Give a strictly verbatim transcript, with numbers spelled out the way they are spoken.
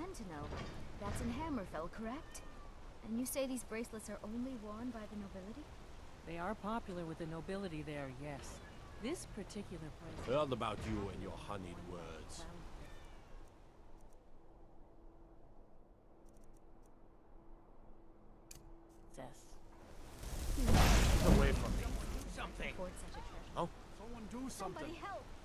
again to know. That's in Hammerfell, correct? And you say these bracelets are only worn by the nobility? They are popular with the nobility there, yes. This particular bracelet... Heard about you and your honeyed words. Princess. Away from me. Something. Afford such a treasure. Oh? Someone do something. Somebody help!